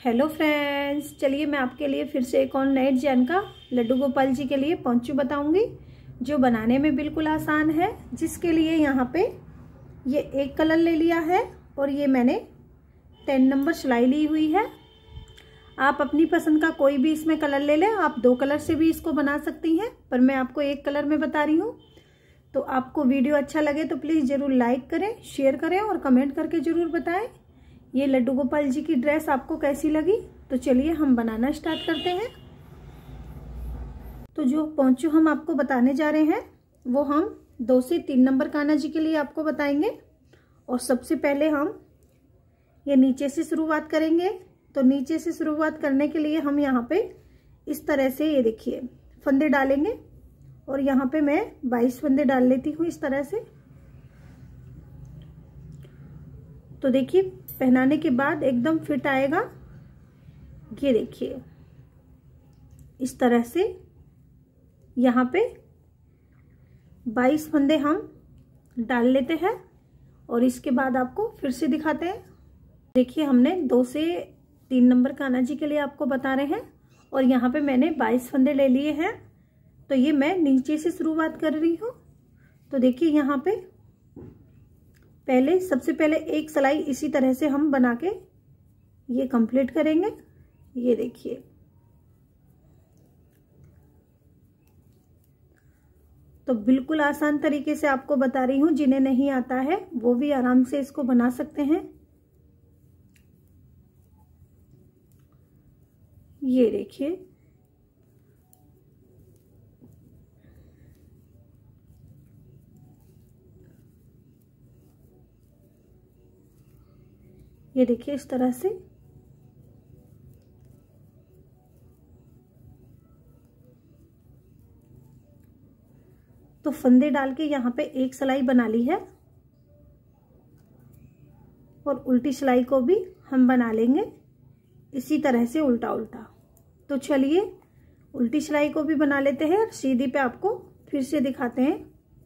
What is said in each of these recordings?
Hello friends, चलिए मैं आपके लिए फिर से एक और नए डिजाइन का लड्डू गोपाल जी के लिए पोंचू बताऊंगी जो बनाने में बिल्कुल आसान है। जिसके लिए यहाँ पे ये एक कलर ले लिया है और ये मैंने 10 नंबर सिलाई ली हुई है। आप अपनी पसंद का कोई भी इसमें कलर ले लें, आप 2 कलर से भी इसको बना सकती हैं, पर मैं आपको एक कलर में बता रही हूँ। तो आपको वीडियो अच्छा लगे तो प्लीज़ ज़रूर लाइक करें, शेयर करें और कमेंट करके ज़रूर बताएं ये लड्डू गोपाल जी की ड्रेस आपको कैसी लगी। तो चलिए हम बनाना स्टार्ट करते हैं। तो जो पोंचू हम आपको बताने जा रहे हैं वो हम 2 से 3 नंबर कान्हा जी के लिए आपको बताएंगे। और सबसे पहले हम ये नीचे से शुरुआत करेंगे। तो नीचे से शुरुआत करने के लिए हम यहाँ पे इस तरह से ये देखिए फंदे डालेंगे और यहाँ पे मैं 22 फंदे डाल लेती हूँ इस तरह से। तो देखिए पहनाने के बाद एकदम फिट आएगा। ये देखिए इस तरह से यहाँ पे 22 फंदे हम डाल लेते हैं और इसके बाद आपको फिर से दिखाते हैं। देखिए हमने 2 से 3 नंबर कान्हा जी के लिए आपको बता रहे हैं और यहाँ पे मैंने 22 फंदे ले लिए हैं। तो ये मैं नीचे से शुरुआत कर रही हूँ। तो देखिए यहाँ पे सबसे पहले एक सिलाई इसी तरह से हम बना के ये कंप्लीट करेंगे। ये देखिए तो बिल्कुल आसान तरीके से आपको बता रही हूँ, जिन्हें नहीं आता है वो भी आराम से इसको बना सकते हैं। ये देखिए इस तरह से तो फंदे डाल के यहाँ पे एक सिलाई बना ली है और उल्टी सिलाई को भी हम बना लेंगे इसी तरह से उल्टा उल्टा। तो चलिए उल्टी सिलाई को भी बना लेते हैं और सीधी पे आपको फिर से दिखाते हैं।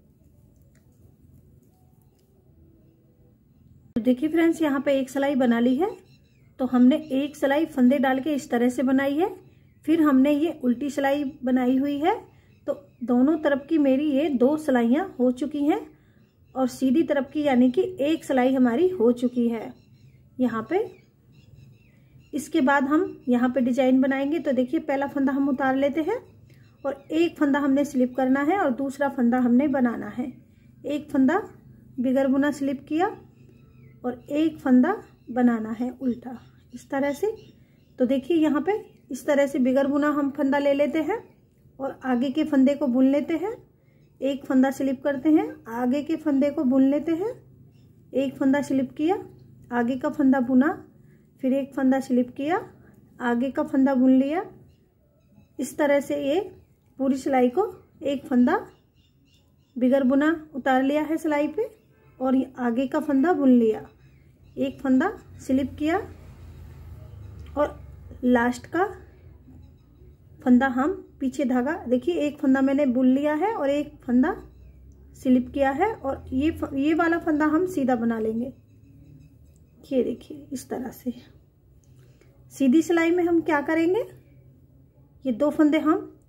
तो देखिए फ्रेंड्स यहाँ पे एक सिलाई बना ली है। तो हमने एक सिलाई फंदे डाल के इस तरह से बनाई है, फिर हमने ये उल्टी सिलाई बनाई हुई है। तो दोनों तरफ की मेरी ये 2 सिलाइयाँ हो चुकी हैं और सीधी तरफ की यानी कि एक सिलाई हमारी हो चुकी है यहाँ पे। इसके बाद हम यहाँ पे डिजाइन बनाएंगे। तो देखिए पहला फंदा हम उतार लेते हैं और एक फंदा हमने स्लिप करना है और दूसरा फंदा हमने बनाना है। एक फंदा बिगर बुना स्लिप किया और एक फंदा बनाना है उल्टा इस तरह से। तो देखिए यहाँ पे इस तरह से बिगर बुना हम फंदा ले लेते हैं और आगे के फंदे को बुन लेते हैं। एक फंदा स्लिप करते हैं, आगे के फंदे को बुन लेते हैं। एक फंदा स्लिप किया, आगे का फंदा बुना, फिर एक फंदा स्लिप किया, आगे का फंदा बुन लिया। इस तरह से ये पूरी सिलाई को एक फंदा बिगर बुना उतार लिया है सिलाई पे और आगे का फंदा बुन लिया, एक फंदा स्लिप किया और लास्ट का फंदा हम पीछे धागा देखिए एक फंदा मैंने बुन लिया है और एक फंदा स्लिप किया है और ये वाला फंदा हम सीधा बना लेंगे। ये देखिए इस तरह से सीधी सिलाई में हम क्या करेंगे, ये 2 फंदे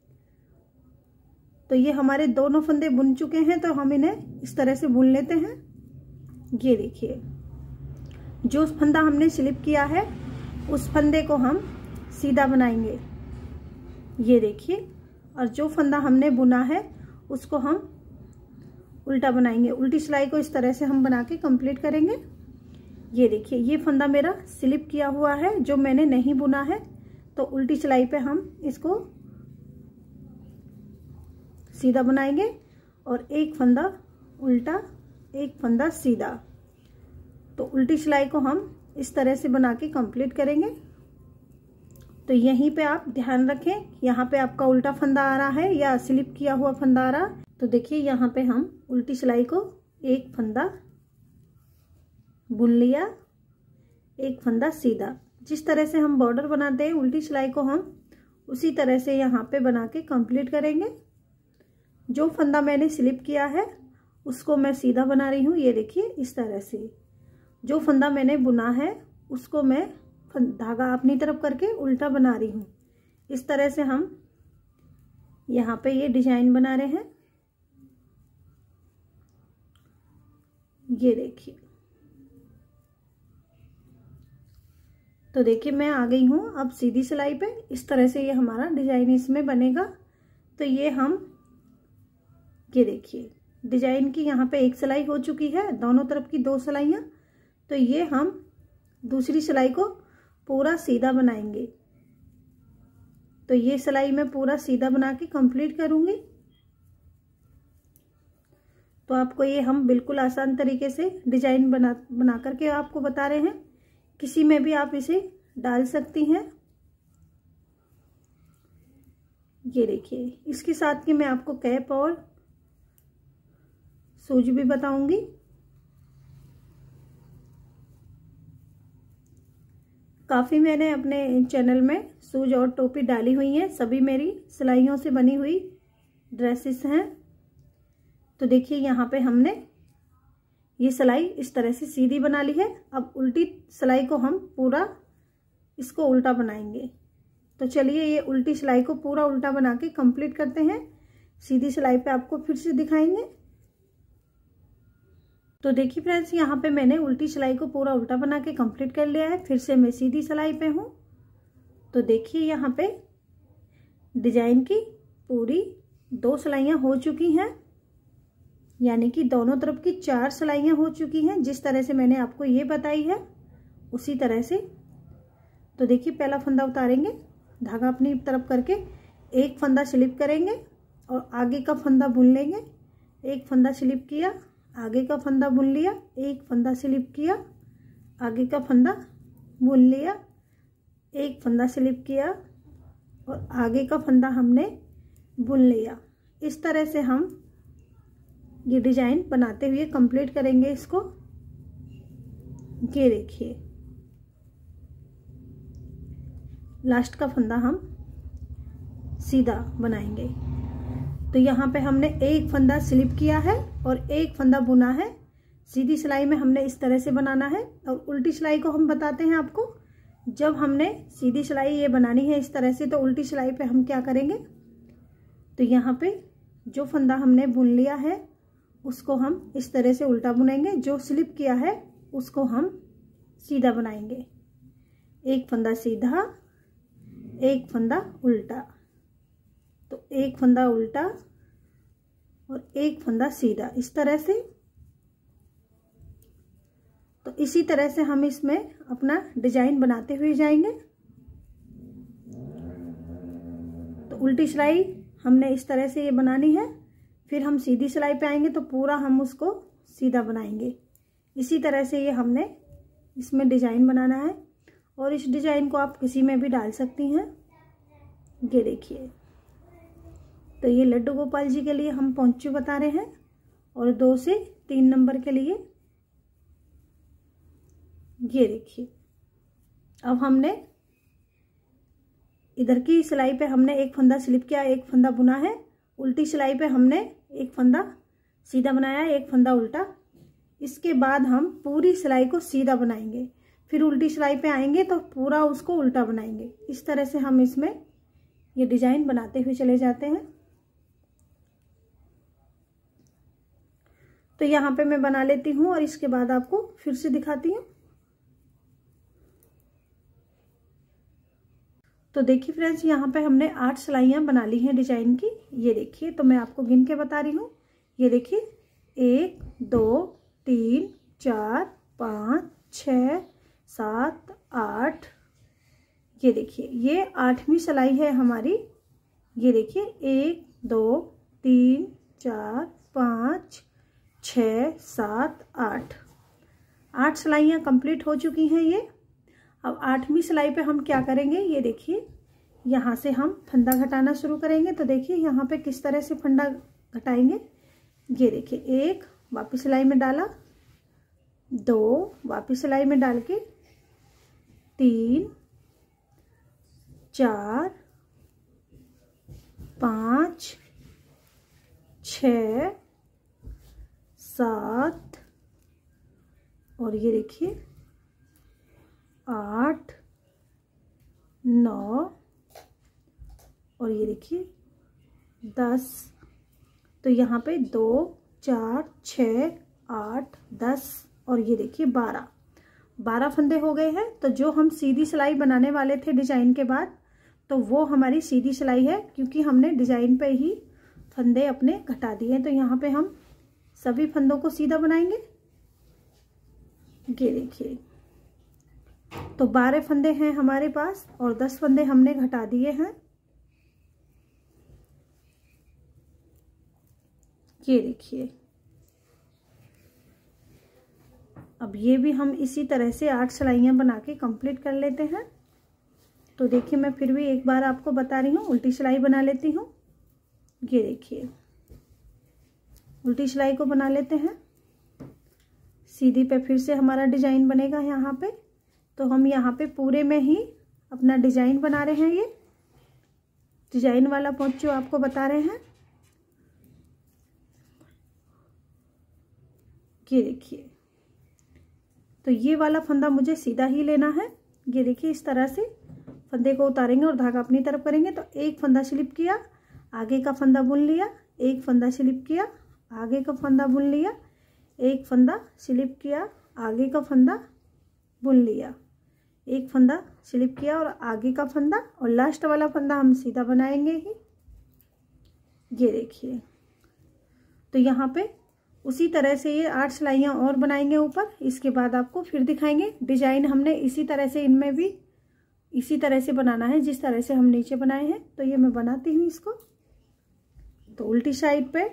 तो ये हमारे दोनों फंदे बुन चुके हैं तो हम इन्हें इस तरह से बुन लेते हैं। ये देखिए जो फंदा हमने स्लिप किया है उस फंदे को हम सीधा बनाएंगे। ये देखिए और जो फंदा हमने बुना है उसको हम उल्टा बनाएंगे। उल्टी सिलाई को इस तरह से हम बना के कंप्लीट करेंगे। ये देखिए ये फंदा मेरा स्लिप किया हुआ है जो मैंने नहीं बुना है। तो उल्टी सिलाई पे हम इसको सीधा बनाएंगे और एक फंदा उल्टा एक फंदा सीधा। तो उल्टी सिलाई को हम इस तरह से बना के कंप्लीट करेंगे। तो यहीं पे आप ध्यान रखें, यहाँ पे आपका उल्टा फंदा आ रहा है या स्लिप किया हुआ फंदा आ रहा। तो देखिए यहाँ पे हम उल्टी सिलाई को एक फंदा बुन लिया, एक फंदा सीधा। जिस तरह से हम बॉर्डर बनाते हैं उल्टी सिलाई को हम उसी तरह से यहाँ पे बना के कंप्लीट करेंगे। जो फंदा मैंने स्लिप किया है उसको मैं सीधा बना रही हूँ। ये देखिए इस तरह से जो फंदा मैंने बुना है उसको मैं धागा अपनी तरफ करके उल्टा बना रही हूँ। इस तरह से हम यहाँ पे ये डिजाइन बना रहे हैं। ये देखिए, तो देखिए मैं आ गई हूँ अब सीधी सिलाई पे। इस तरह से ये हमारा डिजाइन इसमें बनेगा। तो ये हम, ये देखिए डिजाइन की यहाँ पे एक सिलाई हो चुकी है, दोनों तरफ की 2 सिलाइयाँ। तो ये हम दूसरी सिलाई को पूरा सीधा बनाएंगे। तो ये सिलाई मैं पूरा सीधा बना के कंप्लीट करूंगी। तो आपको ये हम बिल्कुल आसान तरीके से डिजाइन बना करके आपको बता रहे हैं। किसी में भी आप इसे डाल सकती हैं। ये देखिए, इसके साथ की मैं आपको कैप और सूज भी बताऊंगी। काफ़ी मैंने अपने चैनल में सूज और टोपी डाली हुई हैं। सभी मेरी सिलाइयों से बनी हुई ड्रेसेस हैं। तो देखिए यहाँ पे हमने ये सिलाई इस तरह से सीधी बना ली है। अब उल्टी सिलाई को हम पूरा इसको उल्टा बनाएंगे। तो चलिए ये उल्टी सिलाई को पूरा उल्टा बना के कंप्लीट करते हैं। सीधी सिलाई पे आपको फिर से दिखाएंगे। तो देखिए फ्रेंड्स, यहाँ पे मैंने उल्टी सिलाई को पूरा उल्टा बना के कंप्लीट कर लिया है। फिर से मैं सीधी सिलाई पे हूँ। तो देखिए यहाँ पे डिजाइन की पूरी 2 सिलाइयाँ हो चुकी हैं, यानी कि दोनों तरफ की 4 सिलाइयाँ हो चुकी हैं। जिस तरह से मैंने आपको ये बताई है उसी तरह से। तो देखिए पहला फंदा उतारेंगे, धागा अपनी तरफ करके एक फंदा स्लिप करेंगे और आगे का फंदा बुन लेंगे। एक फंदा स्लिप किया, आगे का फंदा बुन लिया, एक फंदा स्लिप किया, आगे का फंदा बुन लिया, एक फंदा स्लिप किया और आगे का फंदा हमने बुन लिया। इस तरह से हम ये डिजाइन बनाते हुए कंप्लीट करेंगे इसको। ये देखिए लास्ट का फंदा हम सीधा बनाएंगे। तो यहाँ पे हमने एक फंदा स्लिप किया है और एक फंदा बुना है। सीधी सिलाई में हमने इस तरह से बनाना है। और उल्टी सिलाई को हम बताते हैं आपको। जब हमने सीधी सिलाई ये बनानी है इस तरह से, तो उल्टी सिलाई पे हम क्या करेंगे, तो यहाँ पे जो फंदा हमने बुन लिया है उसको हम इस तरह से उल्टा बुनेंगे। जो स्लिप किया है उसको हम सीधा बनाएंगे। एक फंदा सीधा, एक फंदा उल्टा। तो एक फंदा उल्टा और एक फंदा सीधा, इस तरह से। तो इसी तरह से हम इसमें अपना डिजाइन बनाते हुए जाएंगे। तो उल्टी सिलाई हमने इस तरह से ये बनानी है। फिर हम सीधी सिलाई पे आएंगे तो पूरा हम उसको सीधा बनाएंगे। इसी तरह से ये हमने इसमें डिजाइन बनाना है। और इस डिजाइन को आप किसी में भी डाल सकती हैं। ये देखिए, तो ये लड्डू गोपाल जी के लिए हम पोंचू बता रहे हैं और 2 से 3 नंबर के लिए। ये देखिए, अब हमने इधर की सिलाई पे हमने एक फंदा स्लिप किया, एक फंदा बुना है। उल्टी सिलाई पे हमने एक फंदा सीधा बनाया, एक फंदा उल्टा। इसके बाद हम पूरी सिलाई को सीधा बनाएंगे। फिर उल्टी सिलाई पे आएंगे तो पूरा उसको उल्टा बनाएंगे। इस तरह से हम इसमें ये डिजाइन बनाते हुए चले जाते हैं। तो यहाँ पे मैं बना लेती हूँ और इसके बाद आपको फिर से दिखाती हूँ। तो देखिए फ्रेंड्स, यहाँ पे हमने 8 सिलाइयाँ बना ली हैं डिजाइन की। ये देखिए, तो मैं आपको गिन के बता रही हूँ। ये देखिए 1 2 3 4 5 6 7 8। ये देखिए ये 8वीं सिलाई है हमारी। ये देखिए 1 2 3 4 5 6 7 8। 8 सिलाइयाँ कंप्लीट हो चुकी हैं ये। अब 8वीं सिलाई पे हम क्या करेंगे, ये देखिए यहाँ से हम फंदा घटाना शुरू करेंगे। तो देखिए यहाँ पे किस तरह से फंदा घटाएंगे। ये देखिए 1 वापस सिलाई में डाला, 2 वापस सिलाई में डाल के, 3 4 5 6 7 और ये देखिए 8 और ये देखिए 10, तो यहाँ पे 2 4 6 8 10 और ये देखिए 12 फंदे हो गए हैं। तो जो हम सीधी सिलाई बनाने वाले थे डिजाइन के बाद, तो वो हमारी सीधी सिलाई है, क्योंकि हमने डिजाइन पे ही फंदे अपने घटा दिए। तो यहाँ पे हम सभी फंदों को सीधा बनाएंगे। ये देखिए, तो 12 फंदे हैं हमारे पास और 10 फंदे हमने घटा दिए हैं। ये देखिए, अब ये भी हम इसी तरह से 8 सिलाइयाँ बना के कंप्लीट कर लेते हैं। तो देखिए, मैं फिर भी एक बार आपको बता रही हूँ, उल्टी सिलाई बना लेती हूँ। ये देखिए, उल्टी सिलाई को बना लेते हैं। सीधी पे फिर से हमारा डिजाइन बनेगा यहाँ पे। तो हम यहाँ पे पूरे में ही अपना डिजाइन बना रहे हैं। ये डिजाइन वाला पोंचो आपको बता रहे हैं। ये देखिए, तो ये वाला फंदा मुझे सीधा ही लेना है। ये देखिए, इस तरह से फंदे को उतारेंगे और धागा अपनी तरफ करेंगे। तो एक फंदा स्लिप किया, आगे का फंदा बुन लिया, एक फंदा स्लिप किया, आगे का फंदा बुन लिया, एक फंदा स्लिप किया, आगे का फंदा बुन लिया, एक फंदा स्लिप किया और आगे का फंदा, और लास्ट वाला फंदा हम सीधा बनाएंगे ही। ये देखिए, तो यहाँ पे उसी तरह से ये 8 सिलाइयाँ और बनाएंगे ऊपर। इसके बाद आपको फिर दिखाएंगे। डिजाइन हमने इसी तरह से इनमें भी इसी तरह से बनाना है जिस तरह से हम नीचे बनाए हैं। तो ये मैं बनाती हूँ इसको। तो उल्टी साइड पे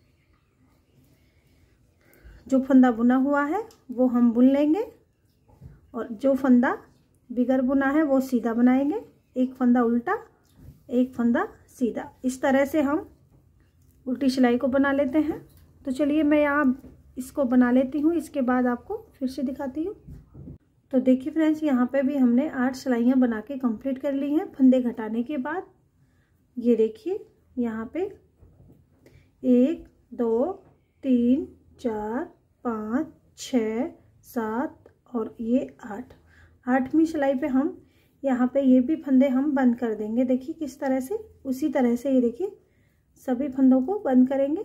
जो फंदा बुना हुआ है वो हम बुन लेंगे और जो फंदा बिगर बुना है वो सीधा बनाएंगे। एक फंदा उल्टा, एक फंदा सीधा, इस तरह से हम उल्टी सिलाई को बना लेते हैं। तो चलिए, मैं यहाँ इसको बना लेती हूँ, इसके बाद आपको फिर से दिखाती हूँ। तो देखिए फ्रेंड्स, यहाँ पे भी हमने 8 सिलाइयाँ बना के कंप्लीट कर ली हैं फंदे घटाने के बाद। ये देखिए, यहाँ पे 1 2 3 4 5 6 7 और ये 8वीं सिलाई पे हम यहाँ पे ये भी फंदे हम बंद कर देंगे। देखिए किस तरह से, उसी तरह से ये देखिए सभी फंदों को बंद करेंगे।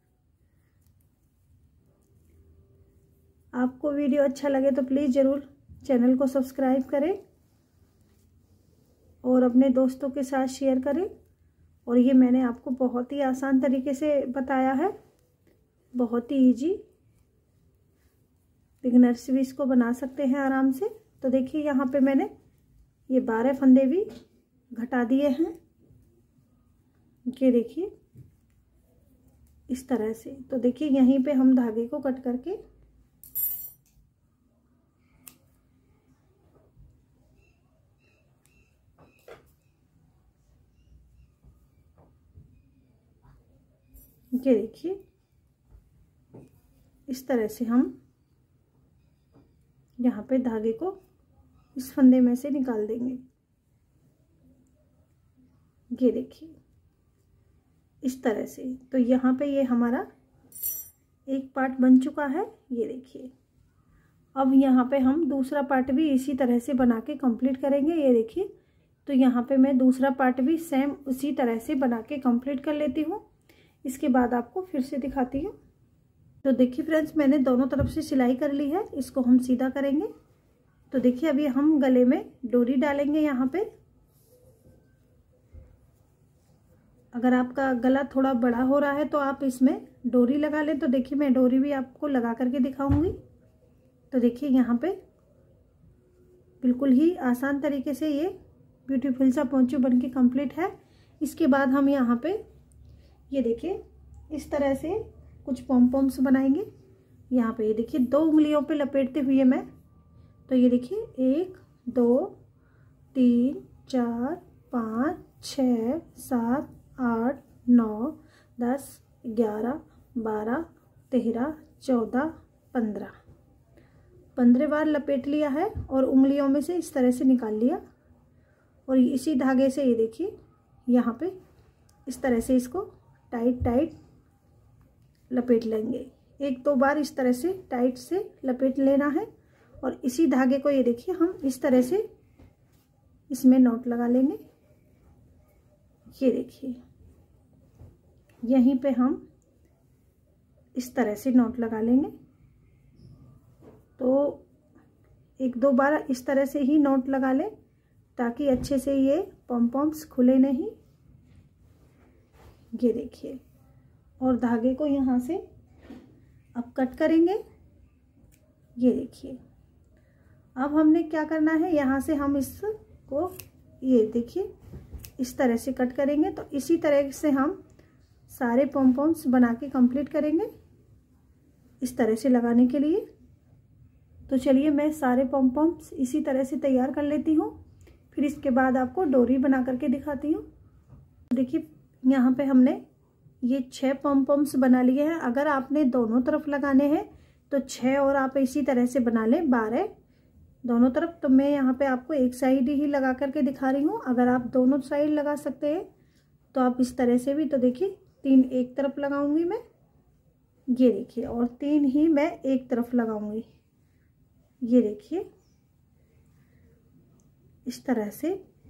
आपको वीडियो अच्छा लगे तो प्लीज़ ज़रूर चैनल को सब्सक्राइब करें और अपने दोस्तों के साथ शेयर करें। और ये मैंने आपको बहुत ही आसान तरीके से बताया है, बहुत ही इजी, बिगिनर्स भी इसको बना सकते हैं आराम से। तो देखिए, यहाँ पे मैंने ये 12 फंदे भी घटा दिए हैं। ये देखिए इस तरह से। तो देखिए, यहीं पे हम धागे को कट करके ये देखिए इस तरह से हम यहाँ पे धागे को इस फंदे में से निकाल देंगे। ये देखिए इस तरह से। तो यहाँ पे ये हमारा एक पार्ट बन चुका है। ये देखिए, अब यहाँ पे हम दूसरा पार्ट भी इसी तरह से बना के कंप्लीट करेंगे। ये देखिए, तो यहाँ पे मैं दूसरा पार्ट भी सेम उसी तरह से बना के कंप्लीट कर लेती हूँ। इसके बाद आपको फिर से दिखाती हूँ। तो देखिए फ्रेंड्स, मैंने दोनों तरफ से सिलाई कर ली है। इसको हम सीधा करेंगे। तो देखिए, अभी हम गले में डोरी डालेंगे। यहाँ पे अगर आपका गला थोड़ा बड़ा हो रहा है तो आप इसमें डोरी लगा लें। तो देखिए, मैं डोरी भी आपको लगा करके दिखाऊंगी। तो देखिए, यहाँ पे बिल्कुल ही आसान तरीके से ये ब्यूटीफुल सा पोंचो बन के कम्प्लीट है। इसके बाद हम यहाँ पे ये देखिए इस तरह से कुछ पॉम्पॉम्स बनाएंगे। यहाँ पे ये देखिए 2 उंगलियों पे लपेटते हुए मैं, तो ये देखिए 1 2 3 4 5 6 7 8 9 10 11 12 13 14 15 बार लपेट लिया है और उंगलियों में से इस तरह से निकाल लिया। और इसी धागे से ये देखिए यहाँ पे इस तरह से इसको टाइट लपेट लेंगे। 1-2 बार इस तरह से टाइट से लपेट लेना है। और इसी धागे को ये देखिए हम इस तरह से इसमें नॉट लगा लेंगे। ये देखिए यहीं पे हम इस तरह से नॉट लगा लेंगे। तो एक दो बार इस तरह से ही नॉट लगा लें ताकि अच्छे से ये पॉम्स खुले नहीं। ये देखिए, और धागे को यहाँ से अब कट करेंगे। ये देखिए, अब हमने क्या करना है, यहाँ से हम इसको ये देखिए इस तरह से कट करेंगे। तो इसी तरह से हम सारे पॉम्स बना के कंप्लीट करेंगे इस तरह से लगाने के लिए। तो चलिए मैं सारे पॉम्स इसी तरह से तैयार कर लेती हूँ, फिर इसके बाद आपको डोरी बना करके दिखाती हूँ। देखिए यहाँ पे हमने ये 6 पॉम्स बना लिए हैं। अगर आपने दोनों तरफ लगाने हैं तो 6 और आप इसी तरह से बना लें 12 दोनों तरफ। तो मैं यहाँ पे आपको एक साइड ही लगा करके दिखा रही हूँ। अगर आप दोनों साइड लगा सकते हैं तो आप इस तरह से भी। तो देखिए 3 एक तरफ लगाऊंगी मैं, ये देखिए, और 3 ही मैं एक तरफ लगाऊंगी। ये देखिए इस तरह से।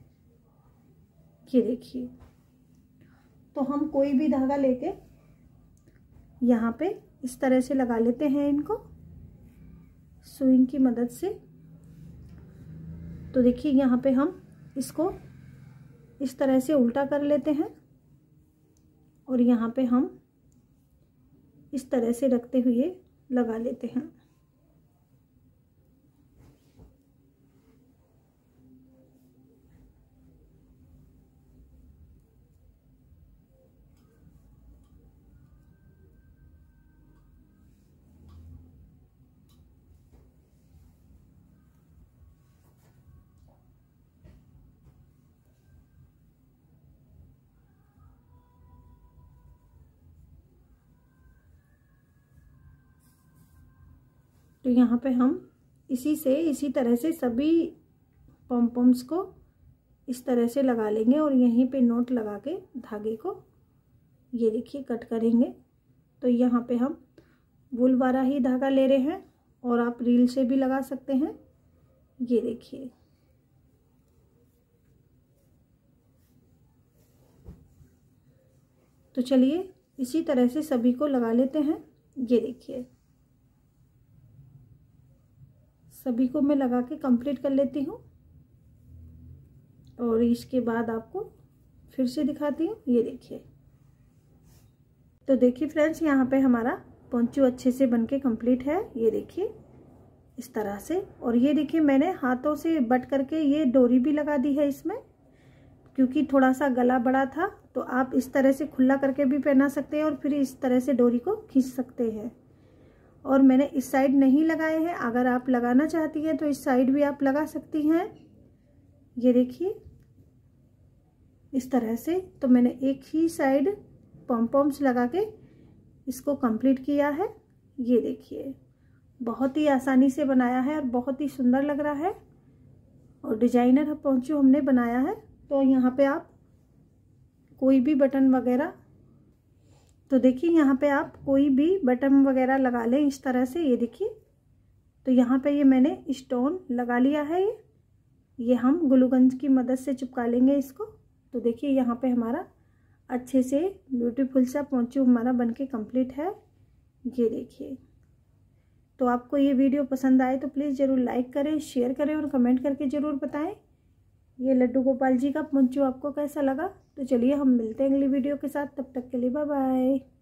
ये देखिए, तो हम कोई भी धागा लेके यहाँ पे इस तरह से लगा लेते हैं इनको सुई की मदद से। तो देखिए यहाँ पे हम इसको इस तरह से उल्टा कर लेते हैं और यहाँ पे हम इस तरह से रखते हुए लगा लेते हैं। तो यहाँ पे हम इसी तरह से सभी पॉम्स को इस तरह से लगा लेंगे और यहीं पे नोट लगा के धागे को ये देखिए कट करेंगे। तो यहाँ पे हम वूल वाला ही धागा ले रहे हैं और आप रील से भी लगा सकते हैं। ये देखिए, तो चलिए इसी तरह से सभी को लगा लेते हैं। ये देखिए सभी को मैं लगा के कंप्लीट कर लेती हूँ और इसके बाद आपको फिर से दिखाती हूँ। ये देखिए, तो देखिए फ्रेंड्स यहाँ पे हमारा पोंचू अच्छे से बनके कंप्लीट है। ये देखिए इस तरह से। और ये देखिए मैंने हाथों से बट करके ये डोरी भी लगा दी है इसमें, क्योंकि थोड़ा सा गला बड़ा था। तो आप इस तरह से खुला करके भी पहना सकते हैं और फिर इस तरह से डोरी को खींच सकते हैं। और मैंने इस साइड नहीं लगाए हैं, अगर आप लगाना चाहती हैं तो इस साइड भी आप लगा सकती हैं। ये देखिए इस तरह से। तो मैंने एक ही साइड पॉम्स लगा के इसको कंप्लीट किया है। ये देखिए बहुत ही आसानी से बनाया है और बहुत ही सुंदर लग रहा है और डिजाइनर पोंचू हमने बनाया है। तो यहाँ पे आप कोई भी बटन वगैरह, तो देखिए यहाँ पे आप कोई भी बटन वगैरह लगा लें इस तरह से। ये देखिए, तो यहाँ पे ये मैंने स्टोन लगा लिया है। ये हम ग्लूगन की मदद से चिपका लेंगे इसको। तो देखिए यहाँ पे हमारा अच्छे से ब्यूटीफुल सा पोंचू हमारा बनके कंप्लीट है। ये देखिए, तो आपको ये वीडियो पसंद आए तो प्लीज़ ज़रूर लाइक करें, शेयर करें और कमेंट करके ज़रूर बताएं ये लड्डू गोपाल जी का पोंचू आपको कैसा लगा। तो चलिए हम मिलते हैं अगली वीडियो के साथ, तब तक के लिए बाय बाय।